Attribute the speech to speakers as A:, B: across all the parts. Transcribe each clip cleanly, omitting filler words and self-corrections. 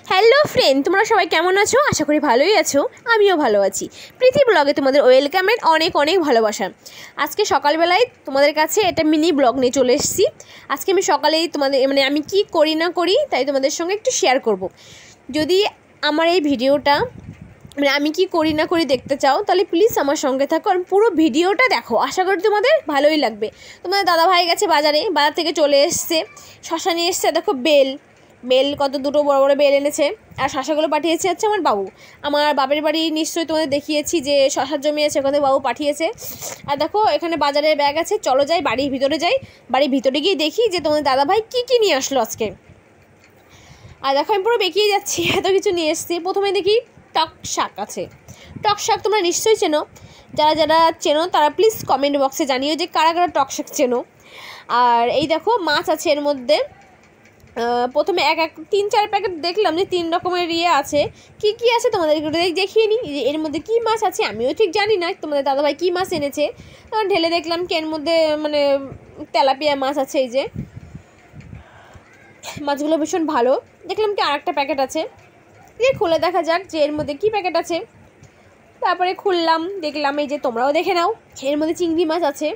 A: Hello friend, তোমরা সবাই কেমন আছো? আশা করি ভালোই আছো। আমিও ভালো আছি। প্রীতি ব্লগে তোমাদের ওয়েলকামের অনেক অনেক ভালোবাসা। আজকে সকালবেলায় তোমাদের কাছে একটা মিনি ব্লগ নিয়ে চলে এসেছি। আজকে আমি সকালেই তোমাদের আমি কি করি না করি তাই তোমাদের সঙ্গে একটু শেয়ার করব। যদি আমার এই ভিডিওটা আমি কি করি না করি দেখতে চাও তাহলে প্লিজ আমার সঙ্গে থাকো আর পুরো ভিডিওটা দেখো। আশা করি তোমাদের ভালোই লাগবে। তোমাদের দাদাভাই গেছে বাজার থেকে চলে এসছে, শশা নিয়ে এসছে। দেখো বেল কত দুটো বড় বড় বেল এনেছে। আর শশাগুলো পাঠিয়েছে হচ্ছে আমার বাবু। আমার বাপের বাড়ি নিশ্চয়ই তোমাদের দেখিয়েছি যে শশার জমি আছে, ওখানে বাবু পাঠিয়েছে। আর দেখো এখানে বাজারের ব্যাগ আছে। চলো যাই বাড়ির ভিতরে যাই। বাড়ির ভিতরে গিয়ে দেখি যে তোমাদের দাদাভাই কী নিয়ে আসলো আজকে। আর দেখো আমি পুরো বেঁকিয়ে যাচ্ছি, এত কিছু নিয়ে এসেছি। প্রথমে দেখি টক শাক আছে। টক শাক তোমরা নিশ্চয়ই চেনো। যারা যারা চেনো তারা প্লিজ কমেন্ট বক্সে জানিও যে কারা কারা টক শাক চেনো। আর এই দেখো মাছ আছে এর মধ্যে। প্রথমে 3-4 প্যাকেট দেখলাম যে 3 রকমের আছে। কি আছে তোমাদের দেখিয়ে নিই যে এর মধ্যে কী মাছ আছে। আমিও ঠিক জানি না তোমাদের দাদাভাই কী মাছ এনেছে। তখন ঢেলে দেখলাম কি এর মধ্যে তেলাপিয়া মাছ আছে। এই যে মাছগুলো ভীষণ ভালো। দেখলাম কি আরেকটা প্যাকেট আছে, দিয়ে খুলে দেখা যাক যে এর মধ্যে কী প্যাকেট আছে। তারপরে খুললাম, দেখলাম এই যে তোমরাও দেখে নাও, এর মধ্যে চিংড়ি মাছ আছে।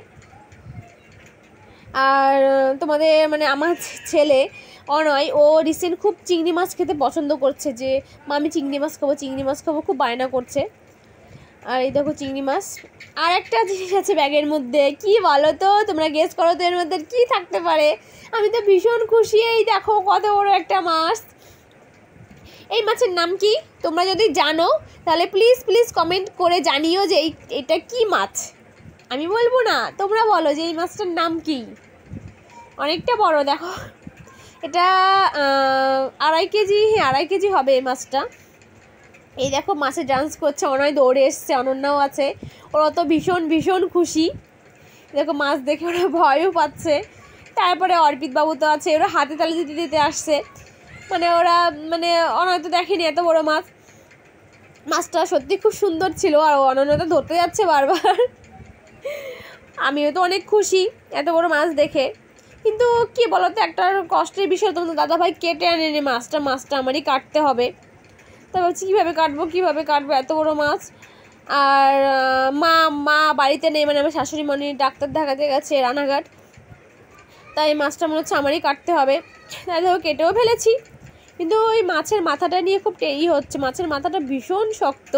A: আর তোমাদের আমার ছেলে অনয়, ও রিসেন্ট খুব চিংড়ি মাছ খেতে পছন্দ করছে, যে মা আমি চিংড়ি মাছ খাবো খুব বায়না করছে। আর এই দেখো চিংড়ি মাছ। আর একটা জিনিস আছে ব্যাগের মধ্যে, কি বলো তো, তোমরা গেস করো তো এর মধ্যে কী থাকতে পারে। আমি তো ভীষণ খুশি। এই দেখো কত বড় একটা মাছ। এই মাছের নাম কি তোমরা যদি জানো তাহলে প্লিজ কমেন্ট করে জানিও যে এটা কি মাছ। আমি বলবো না, তোমরা বলো যে এই মাছটার নাম কি। অনেকটা বড় দেখো, এটা 2.5 কেজি, 2.5 কেজি হবে এই মাছটা। এই দেখো মাছে ডান্স করছে, অনয় দৌড়ে এসছে, অনন্যাও আছে। ওরা তো ভীষণ খুশি। দেখো মাছ দেখে ওরা ভয়ও পাচ্ছে। তারপরে অর্পিত বাবু তো আছে, ওরা হাতে তালে দিতে আসছে। ওরা অনয় তো দেখেনি এত বড় মাছ। মাছটা সত্যি খুব সুন্দর ছিল, আর অনন্য তো ধরতে যাচ্ছে বারবার। আমিও তো অনেক খুশি এত বড় মাছ দেখে। কিন্তু কি বলতো, একটা কষ্টের বিষয়, তোমাদের দাদাভাই কেটে আনেনি মাছটা আমারই কাটতে হবে। তা ভাবছি কীভাবে কাটবো এত বড় মাছ। আর মা বাড়িতে নেই, আমার শাশুড়ি মনি ডাক্তার দেখাতে গেছে রানাঘাট, তাই মাছটা মনে হচ্ছে আমারই কাটতে হবে। তাই দেখো কেটেও ফেলেছি, কিন্তু ওই মাছের মাথাটা নিয়ে খুব টেরি হচ্ছে। মাছের মাথাটা ভীষণ শক্ত।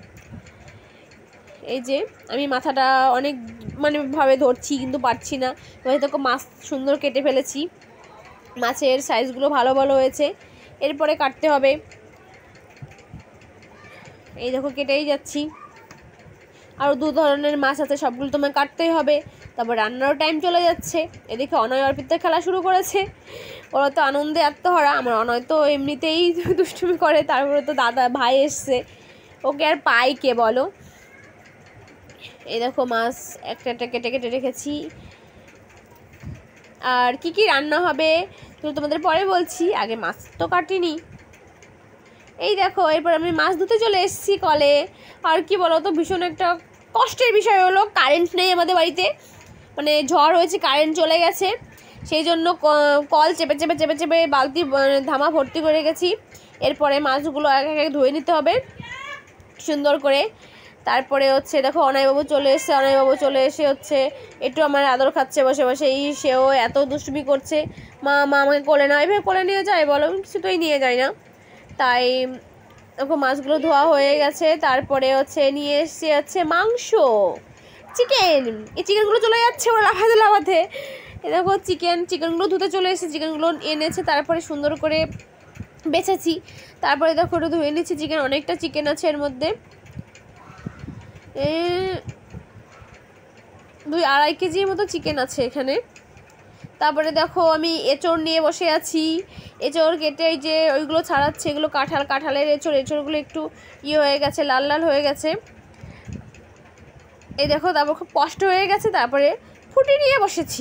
A: এই যে আমি মাথাটা অনেক ভাবে ধরছি কিন্তু পারছি না। দেখো মাছ সুন্দর কেটে ফেলেছি, মাছের সাইজগুলো ভালো হয়েছে। এরপরে কাটতে হবে। এই দেখো কেটেই যাচ্ছি। আরও 2 ধরনের মাছ আছে, সবগুলো তোমায় কাটতেই হবে। তারপর রান্নারও টাইম চলে যাচ্ছে। এদিকে অনয় অর্পিতা খেলা শুরু করেছে। ওরা তো আনন্দে আত্মহারা। আমার অনয় তো এমনিতেই দুষ্টুমি করে, তারপরে তো দাদা ভাই এসছে, ওকে আর পাই কে বলো। এই দেখো মাছ একটা কেটে রেখেছি। আর কি রান্না হবে তো তোমাদের পরে বলছি, আগে মাছ তো কাটিনি। এই দেখো এরপর আমি মাছ ধুতে চলে এসেছি কলে। আর কি বলো তো, ভীষণ একটা কষ্টের বিষয় হলো কারেন্ট নেই আমাদের বাড়িতে। ঝড় হয়েছে, কারেন্ট চলে গেছে। সেই জন্য কল চেপে বালতি ধামা ভর্তি করে গেছি। এরপরে মাছগুলো এক ধুয়ে নিতে হবে সুন্দর করে। তারপরে দেখো অনয়বাবু চলে এসে একটু আমার আদর খাচ্ছে বসে সেও এত দুষ্টুমি করছে। মা আমাকে কোলে নাও, এভাবে কোলে নিয়ে যায় বলো, কিছুতেই নিয়ে যায় না। তাই দেখো মাছগুলো ধোয়া হয়ে গেছে। তারপরে নিয়ে এসছে মাংস, চিকেন। এই চিকেনগুলো চলে যাচ্ছে ওরা লাফাতে। এ দেখো চিকেনগুলো ধুতে চলে এসেছে, চিকেনগুলো এনেছে। তারপরে সুন্দর করে বেছেছি। তারপরে দেখো ওটা ধুয়ে নিচ্ছি। চিকেন অনেকটা চিকেন আছে এর মধ্যে, 2-2.5 কেজির মতো চিকেন আছে এখানে। তারপরে দেখো আমি এঁচড় নিয়ে বসে আছি। এঁচড় কেটে এই যে ওইগুলো ছাড়াচ্ছে, এগুলো কাঁঠালের এঁচড়গুলো একটু হয়ে গেছে, লাল হয়ে গেছে। এই দেখো তারপর খুব কষ্ট হয়ে গেছে। তারপরে ফুটি নিয়ে বসেছি।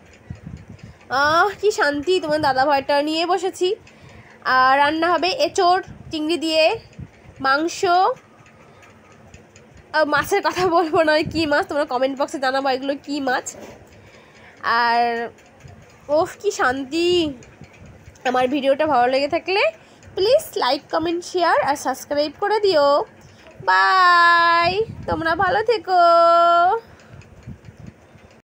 A: কি শান্তি, তোমার দাদাভাইটা নিয়ে বসেছি। আর রান্না হবে এঁচড় চিংড়ি দিয়ে, মাংস। মাছের কথা বলবো না, কি মাছ তোমরা কমেন্ট বক্সে জানাবো এগুলো কি মাছ। আর কি শান্তি। আমার ভিডিওটা ভালো লেগে থাকলে প্লিজ লাইক কমেন্ট শেয়ার আর সাবস্ক্রাইব করে দিও। বাই, তোমরা ভালো থেকো।